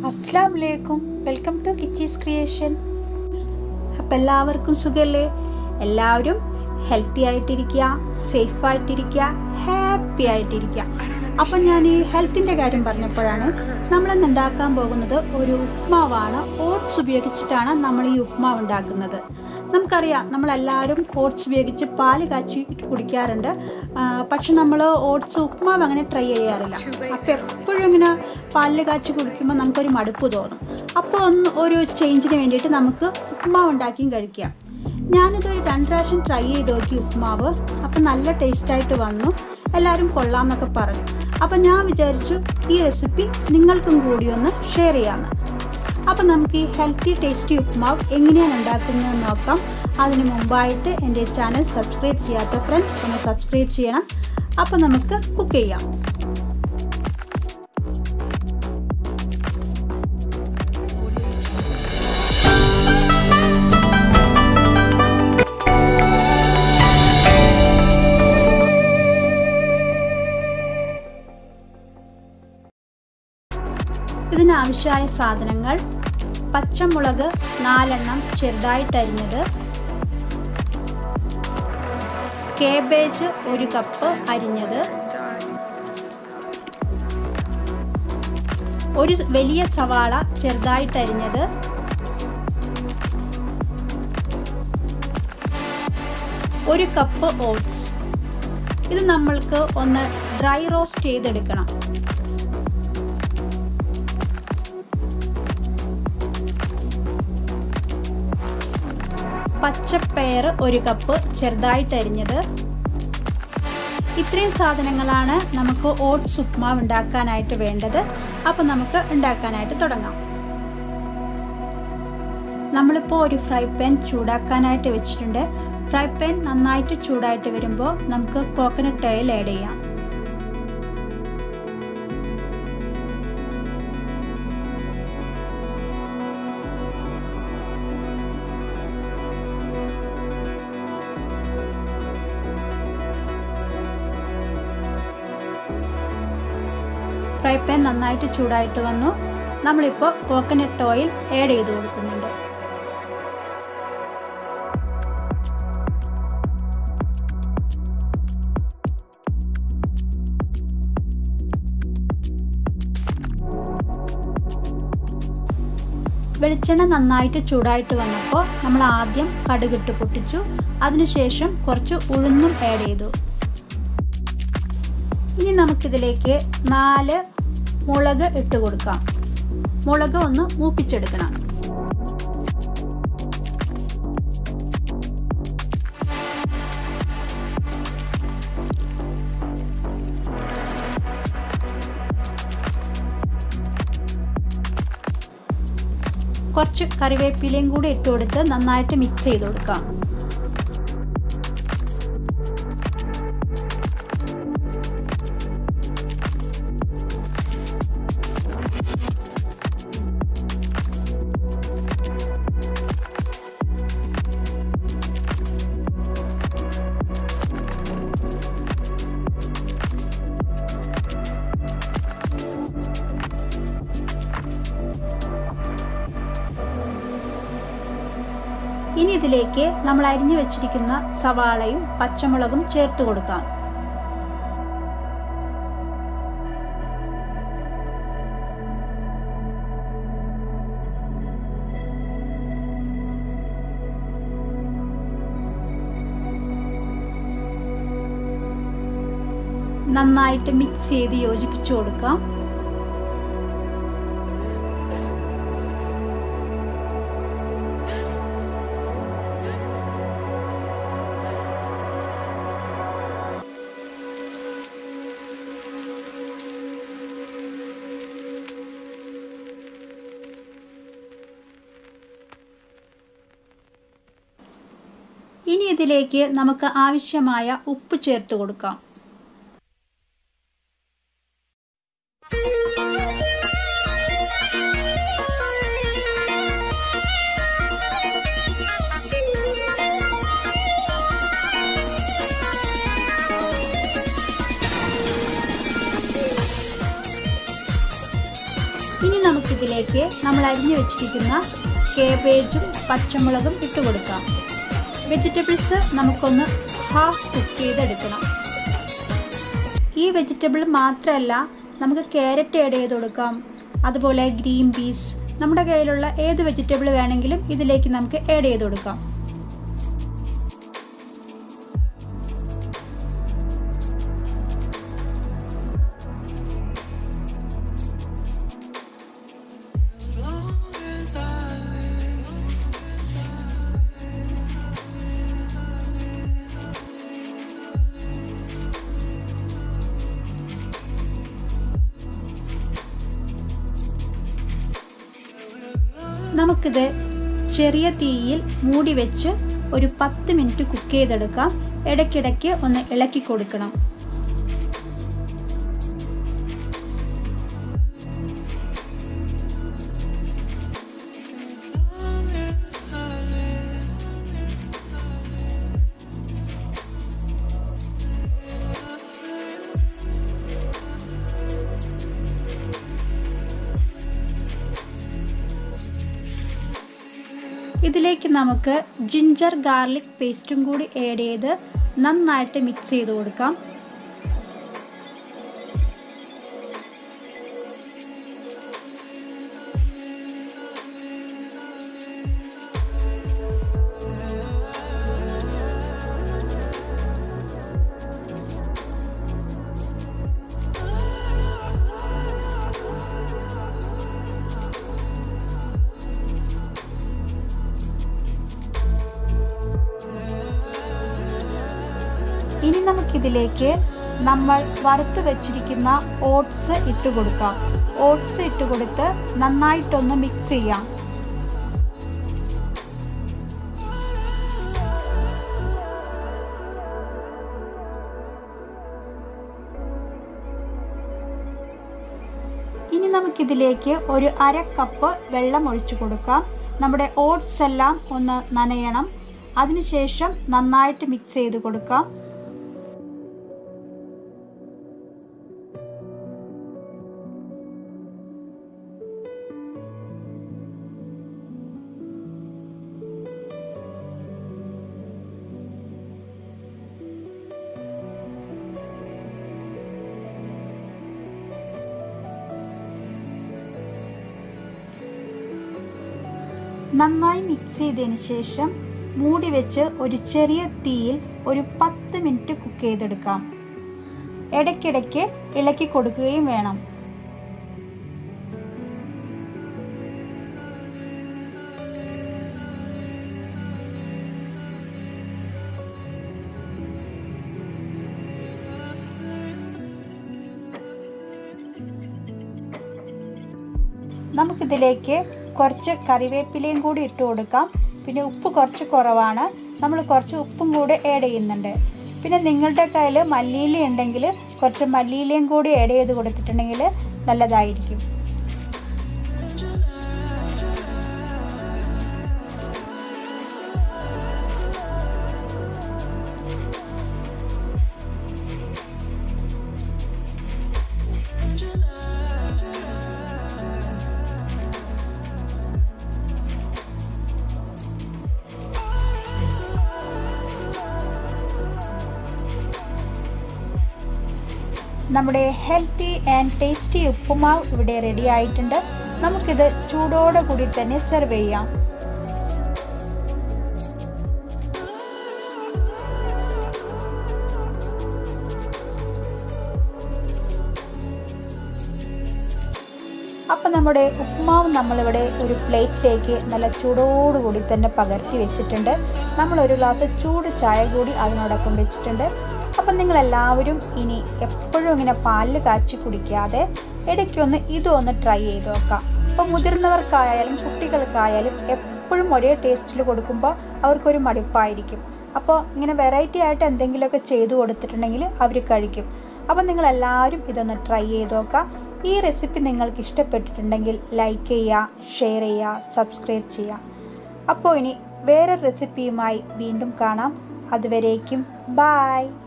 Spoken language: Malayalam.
അസ്സലാമു അലൈക്കും, വെൽക്കം ടു കിച്ചീസ് ക്രിയേഷൻ. അപ്പം എല്ലാവർക്കും സുഖമല്ലേ? എല്ലാവരും ഹെൽത്തി ആയിട്ടിരിക്കുക, സേഫായിട്ടിരിക്കുക, ഹാപ്പി ആയിട്ടിരിക്കുക. അപ്പം ഞാൻ ഈ ഹെൽത്തിൻ്റെ കാര്യം പറഞ്ഞപ്പോഴാണ് നമ്മളിന്ന് ഉണ്ടാക്കാൻ പോകുന്നത് ഒരു ഉപ്മാവാണ്. ഓട്സ് ഉപയോഗിച്ചിട്ടാണ് നമ്മൾ ഈ ഉപ്മാവ് ഉണ്ടാക്കുന്നത്. നമുക്കറിയാം, നമ്മളെല്ലാവരും ഓട്സ് ഉപയോഗിച്ച് പാല് കാച്ചി കുടിക്കാറുണ്ട്. പക്ഷെ നമ്മൾ ഓട്സ് ഉപ്മാവ് അങ്ങനെ ട്രൈ ചെയ്യാറില്ല. അപ്പോൾ എപ്പോഴും ഇങ്ങനെ പാലിൽ കാച്ചി കുടിക്കുമ്പോൾ നമുക്കൊരു മടുപ്പ് തോന്നും. അപ്പോൾ ഒരു ചേഞ്ചിന് വേണ്ടിയിട്ട് നമുക്ക് ഉപ്മാവ് ഉണ്ടാക്കിയും കഴിക്കാം. ഞാനിതൊരു 2 പ്രാവശ്യം ട്രൈ ചെയ്ത് നോക്കി ഉപ്മാവ്. അപ്പം നല്ല ടേസ്റ്റായിട്ട് വന്നു, എല്ലാവരും കൊള്ളാമെന്നൊക്കെ പറഞ്ഞു. അപ്പം ഞാൻ വിചാരിച്ചു ഈ റെസിപ്പി നിങ്ങൾക്കും കൂടി ഒന്ന് ഷെയർ ചെയ്യാമെന്ന്. അപ്പം നമുക്ക് ഈ ഹെൽത്തി ടേസ്റ്റി ഉപ്മാവ് എങ്ങനെയാണ് ഉണ്ടാക്കുന്നതെന്ന് നോക്കാം. അതിന് മുമ്പായിട്ട് എൻ്റെ ചാനൽ സബ്സ്ക്രൈബ് ചെയ്യാത്ത ഫ്രണ്ട്സ് ഒന്ന് സബ്സ്ക്രൈബ് ചെയ്യണം. അപ്പം നമുക്ക് കുക്ക് ചെയ്യാം. ഇതിനാവശ്യമായ സാധനങ്ങൾ: പച്ചമുളക് 4 എണ്ണം ചെറുതായിട്ട് അരിഞ്ഞത്, കേബേജ് 1 കപ്പ് അരിഞ്ഞത്, ഒരു വലിയ സവാള ചെറുതായിട്ട് അരിഞ്ഞത്, 1 കപ്പ് ഓട്സ്. ഇത് നമ്മൾക്ക് ഒന്ന് ഡ്രൈ റോസ്റ്റ് ചെയ്തെടുക്കണം. പച്ചപ്പയർ 1 കപ്പ് ചെറുതായിട്ട് അരിഞ്ഞത്. ഇത്രയും സാധനങ്ങളാണ് നമുക്ക് ഓട്സ് ഉപ്മാവ് ഉണ്ടാക്കാനായിട്ട് വേണ്ടത്. അപ്പോൾ നമുക്ക് ഉണ്ടാക്കാനായിട്ട് തുടങ്ങാം. നമ്മളിപ്പോൾ ഒരു ഫ്രൈ പാൻ ചൂടാക്കാനായിട്ട് വെച്ചിട്ടുണ്ട്. ഫ്രൈ പാൻ നന്നായിട്ട് ചൂടായിട്ട് വരുമ്പോൾ നമുക്ക് കോക്കനട്ട് ഓയിൽ ആഡ് ചെയ്യാം. ഫ്രൈ പാൻ നന്നായിട്ട് ചൂടായിട്ട് വന്നു. നമ്മളിപ്പോൾ കോക്കനട്ട് ഓയിൽ ആഡ് ചെയ്ത് കൊടുക്കുന്നുണ്ട്. വെളിച്ചെണ്ണ നന്നായിട്ട് ചൂടായിട്ട് വന്നപ്പോൾ നമ്മൾ ആദ്യം കടുകിട്ട് പൊട്ടിച്ചു. അതിനുശേഷം കുറച്ച് ഉഴുന്നും ആഡ് ചെയ്തു. ഇനി നമുക്കിതിലേക്ക് 4 മുളക് ഇട്ട് കൊടുക്കാം. മുളക് ഒന്ന് മൂപ്പിച്ചെടുക്കണം. കുറച്ച് കറിവേപ്പിലയും കൂടി ഇട്ട് കൊടുത്ത് നന്നായിട്ട് മിക്സ് ചെയ്ത് കൊടുക്കാം. ഇനി ഇതിലേക്ക് നമ്മൾ അരിഞ്ഞു വെച്ചിരിക്കുന്ന സവാളയും പച്ചമുളകും ചേർത്ത് കൊടുക്കാം. നന്നായിട്ട് മിക്സ് ചെയ്ത് യോജിപ്പിച്ചു കൊടുക്കാം. ഇനി ഇതിലേക്ക് നമുക്ക് ആവശ്യമായ ഉപ്പ് ചേർത്ത് കൊടുക്കാം. ഇനി നമുക്കിതിലേക്ക് നമ്മൾ അരിഞ്ഞു വെച്ചിരിക്കുന്ന കേബേജും പച്ചമുളകും ഇട്ട് കൊടുക്കാം. വെജിറ്റബിൾസ് നമുക്കൊന്ന് ഹാഫ് കുക്ക് ചെയ്തെടുക്കണം. ഈ വെജിറ്റബിൾ മാത്രമല്ല, നമുക്ക് ക്യാരറ്റ് ആഡ് ചെയ്ത് കൊടുക്കാം, അതുപോലെ ഗ്രീൻ പീസ്, നമ്മുടെ കയ്യിലുള്ള ഏത് വെജിറ്റബിൾ വേണമെങ്കിലും ഇതിലേക്ക് നമുക്ക് ആഡ് ചെയ്ത് കൊടുക്കാം. നമുക്കിത് ചെറിയ തീയിൽ മൂടി വെച്ച് ഒരു 10 മിനിറ്റ് കുക്ക് ചെയ്തെടുക്കാം. ഇടയ്ക്കിടയ്ക്ക് ഒന്ന് ഇളക്കി കൊടുക്കണം. ഇതിലേക്ക് നമുക്ക് ജിഞ്ചർ ഗാർലിക് പേസ്റ്റും കൂടി ആഡ് ചെയ്ത് നന്നായിട്ട് മിക്സ് ചെയ്ത് കൊടുക്കാം. ഇനി നമുക്കിതിലേക്ക് നമ്മൾ വറുത്ത് വെച്ചിരിക്കുന്ന ഓട്സ് ഇട്ട് കൊടുക്കാം. ഓട്സ് ഇട്ട് കൊടുത്ത് നന്നായിട്ടൊന്ന് മിക്സ് ചെയ്യാം. ഇനി നമുക്കിതിലേക്ക് ഒരു 1/2 കപ്പ് വെള്ളം ഒഴിച്ചു കൊടുക്കാം. നമ്മുടെ ഓട്സ് എല്ലാം ഒന്ന് നനയണം. അതിനുശേഷം നന്നായിട്ട് മിക്സ് ചെയ്ത് കൊടുക്കാം. നന്നായി മിക്സ് ചെയ്തതിന് ശേഷം മൂടി വെച്ച് ഒരു ചെറിയ തീയിൽ ഒരു 10 മിനിറ്റ് കുക്ക് ചെയ്തെടുക്കാം. ഇടയ്ക്കിടയ്ക്ക് ഇളക്കി കൊടുക്കുകയും വേണം. നമുക്കിതിലേക്ക് കുറച്ച് കറിവേപ്പിലയും കൂടി ഇട്ട് കൊടുക്കാം. പിന്നെ ഉപ്പ് കുറച്ച് കുറവാണ്, നമ്മൾ കുറച്ച് ഉപ്പും കൂടി ആഡ് ചെയ്യുന്നുണ്ട്. പിന്നെ നിങ്ങളുടെ കയ്യിൽ മല്ലിയില ഉണ്ടെങ്കിൽ കുറച്ച് മല്ലിയിലയും കൂടി ആഡ് ചെയ്ത് കൊടുത്തിട്ടുണ്ടെങ്കിൽ നല്ലതായിരിക്കും. നമ്മുടെ ഹെൽത്തി ആൻഡ് ടേസ്റ്റി ഉപ്പുമാവ് ഇവിടെ റെഡി ആയിട്ടുണ്ട്. നമുക്കിത് ചൂടോടെ കൂടി തന്നെ സെർവ് ചെയ്യാം. അപ്പം നമ്മുടെ ഉപ്പുമാവ് നമ്മളിവിടെ ഒരു പ്ലേറ്റിലേക്ക് നല്ല ചൂടോടുകൂടി തന്നെ പകർത്തി വെച്ചിട്ടുണ്ട്. നമ്മളൊരു ഗ്ലാസ് ചൂട് ചായ കൂടി അതിനോടൊപ്പം വെച്ചിട്ടുണ്ട്. അപ്പം നിങ്ങളെല്ലാവരും ഇനി എപ്പോഴും ഇങ്ങനെ പാലിൽ കാച്ചി കുടിക്കാതെ ഇടയ്ക്കൊന്ന് ഇതൊന്ന് ട്രൈ ചെയ്ത് നോക്കാം. അപ്പോൾ മുതിർന്നവർക്കായാലും കുട്ടികൾക്കായാലും എപ്പോഴും ഒരേ ടേസ്റ്റിൽ കൊടുക്കുമ്പോൾ അവർക്കൊരു മടുപ്പായിരിക്കും. അപ്പോൾ ഇങ്ങനെ വെറൈറ്റി ആയിട്ട് എന്തെങ്കിലുമൊക്കെ ചെയ്ത് കൊടുത്തിട്ടുണ്ടെങ്കിൽ അവർ കഴിക്കും. അപ്പോൾ നിങ്ങളെല്ലാവരും ഇതൊന്ന് ട്രൈ ചെയ്ത് നോക്കാം. ഈ റെസിപ്പി നിങ്ങൾക്ക് ഇഷ്ടപ്പെട്ടിട്ടുണ്ടെങ്കിൽ ലൈക്ക് ചെയ്യുക, ഷെയർ ചെയ്യുക, സബ്സ്ക്രൈബ് ചെയ്യുക. അപ്പോൾ ഇനി വേറെ റെസിപ്പിയുമായി വീണ്ടും കാണാം. അതുവരേക്കും ബൈ.